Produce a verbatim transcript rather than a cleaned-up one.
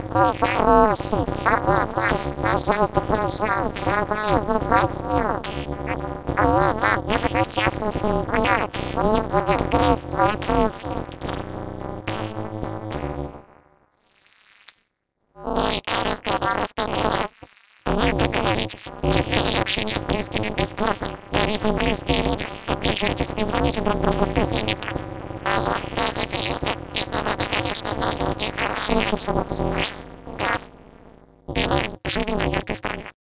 какой хороший. Алло, пожалуйста, пожалуйста, давай, ну возьмем. Алло, мам, я буду счастлив с ним гулять. Он не будет грызть твои туфли. Ой, а разговор автомобиля. Вы договоритесь, мы сделали общение с близкими бесплатно. Тариф близкие люди. Подключайтесь и звоните друг другу без лимита. Алло, я заселился. Тесновато, конечно, но люди хорошие. Лучше всего позвонить. Гав. Белый, живи на яркой стороне.